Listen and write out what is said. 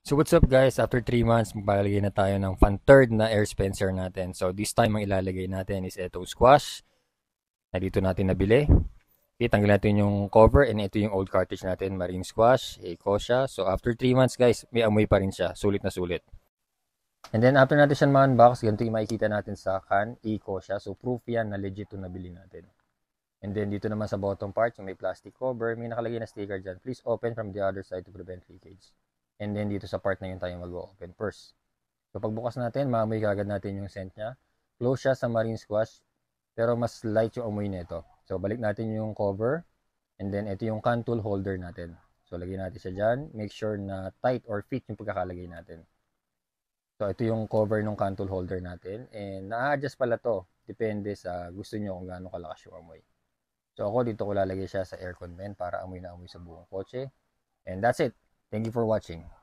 So what's up guys, after 3 months maglalagay na tayo ng fan third na air dispenser natin. So this time ang ilalagay natin is itong squash na dito natin nabili. Okay, tanggalin natin yung cover and ito yung old cartridge natin, marine squash, siya. So after 3 months guys, may amoy pa rin siya, sulit na sulit. And then after natin siya ma-unbox, ganito yung makikita natin sa can, siya. So proof yan na legit yung nabili natin. And then dito naman sa bottom part, yung may plastic cover, may nakalagay na sticker dyan. Please open from the other side to prevent leakage. And then dito sa part na yun tayo mag-open first. So pagbukas natin, maamoy kagad natin yung scent niya. Close siya sa marine squash, pero mas light yung amoy nito. So balik natin yung cover, and then ito yung can tool holder natin. So lagyan natin siya dyan. Make sure na tight or fit yung pagkakalagay natin. So ito yung cover ng can tool holder natin. And na-adjust pala to. Depende sa gusto nyo kung gaano kalakas yung amoy. So ako dito ko lalagay siya sa aircon vent para amoy na amoy sa buong kotse. And that's it. Thank you for watching.